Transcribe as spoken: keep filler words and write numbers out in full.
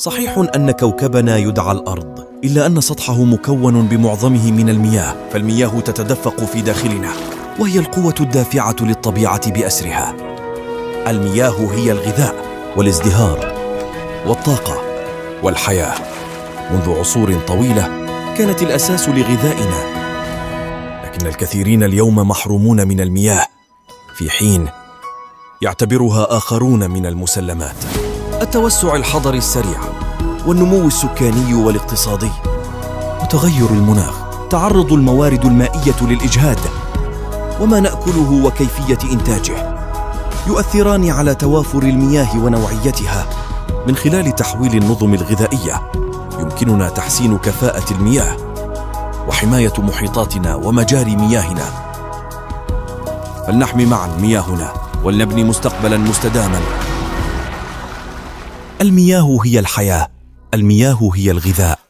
صحيح أن كوكبنا يدعى الأرض، إلا أن سطحه مكون بمعظمه من المياه، فالمياه تتدفق في داخلنا، وهي القوة الدافعة للطبيعة بأسرها. المياه هي الغذاء والازدهار والطاقة والحياة. منذ عصور طويلة كانت الأساس لغذائنا، لكن الكثيرين اليوم محرومون من المياه، في حين يعتبرها آخرون من المسلمات. التوسع الحضري السريع والنمو السكاني والاقتصادي وتغير المناخ، تعرض الموارد المائية للإجهاد، وما نأكله وكيفية إنتاجه يؤثران على توافر المياه ونوعيتها. من خلال تحويل النظم الغذائية يمكننا تحسين كفاءة المياه وحماية محيطاتنا ومجاري مياهنا. فلنحمي معا مياهنا ولنبني مستقبلا مستداما. المياه هي الحياة، المياه هي الغذاء.